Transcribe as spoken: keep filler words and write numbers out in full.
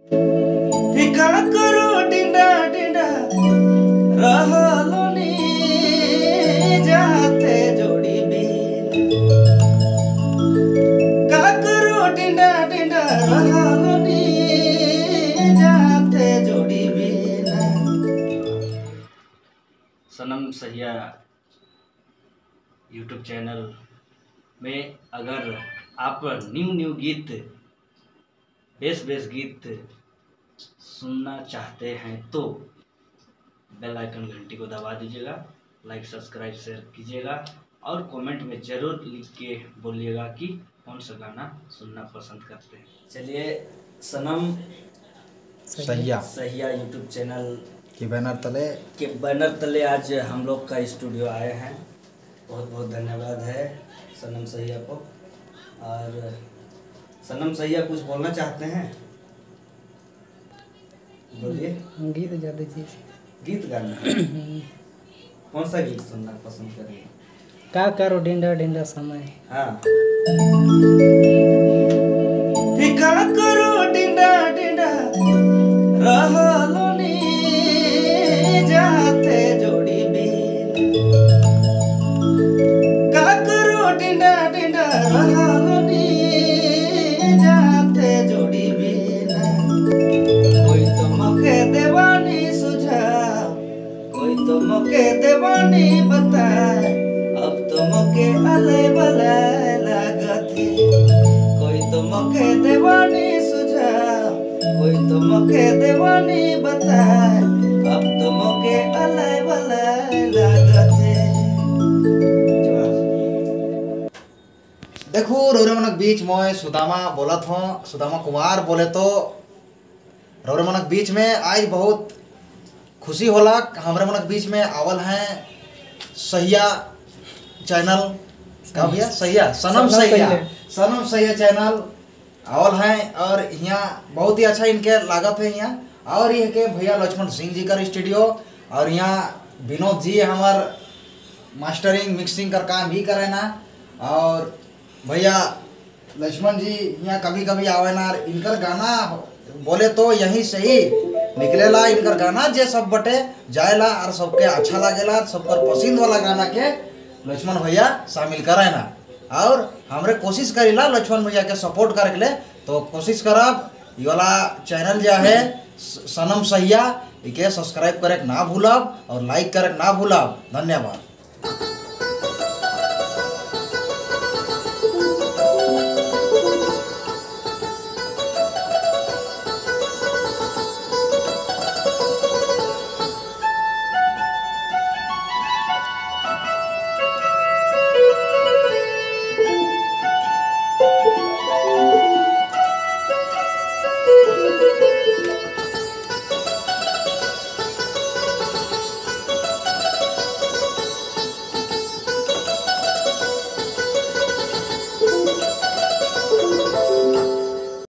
का करो डिंडा डिंडा रहलो नी जाते जोड़ी बिन का करो डिंडा डिंडा रहलो नी जाते जोड़ी बिन। सनम सहिया यूट्यूब चैनल में अगर आप न्यू न्यू गीत बेस बेस गीत सुनना चाहते हैं तो बेल आइकन घंटी को दबा दीजिएगा, लाइक सब्सक्राइब शेयर कीजिएगा और कमेंट में ज़रूर लिख के बोलिएगा कि कौन सा गाना सुनना पसंद करते हैं। चलिए सनम सहिया सहिया यूट्यूब चैनल के बैनर तले के बैनर तले आज हम लोग का स्टूडियो आए हैं। बहुत बहुत धन्यवाद है सनम सहिया को। और सनम सहिया कुछ बोलना चाहते हैं, बोलिए। गीत ज़्यादा चीज गीत गाना कौन सा गीत सुनना पसंद करेंगे? का करो डिंडा डिंडा समय। हाँ का करो डिंडा डिंडा रहलो नी जाते जोड़ी बिन का करो डिंडा डिंडा रहलो नी जाते जोड़ी बिन। कोई तो मौके देवानी सुझाव, कोई तो मौके देवानी बताए, अब तो मौके अले बले लागती। कोई तो मौके देवानी सुझाव, कोई तो मौके देवानी बताए, अब तो मौके अले बले लागती। देखो रौरे मनक बीच में सुदामा बोलत हो, सुदामा कुमार बोले तो रौरे मनक बीच में आज बहुत खुशी होला। हमारे मनक बीच में आवल हैं सहिया चैनल का भैया सहिया सनम सहिया सनम सहिया चैनल आवल हैं और यहाँ बहुत ही अच्छा इनके लागत है यहाँ। और ये के भैया लक्ष्मण सिंह जी का स्टूडियो और यहाँ विनोद जी हमार मास्टरिंग मिक्सिंग का काम भी करे ना। और भैया लक्ष्मण जी यहाँ कभी कभी आवे ना, इनकर गाना बोले तो यहीं से ही निकलेला। इनकर गाना जे सब बटे जाएला और सबके अच्छा लागेला, सबकर पसंद वाला गाना के लक्ष्मण भैया शामिल करे ना। और हमरे कोशिश करीला लक्ष्मण भैया के सपोर्ट करे के लिए, तो कोशिश करब ये वाला चैनल जो है सनम सहिया इके सब्सक्राइब करे ना भूलब और लाइक करे ना भूलब। धन्यवाद।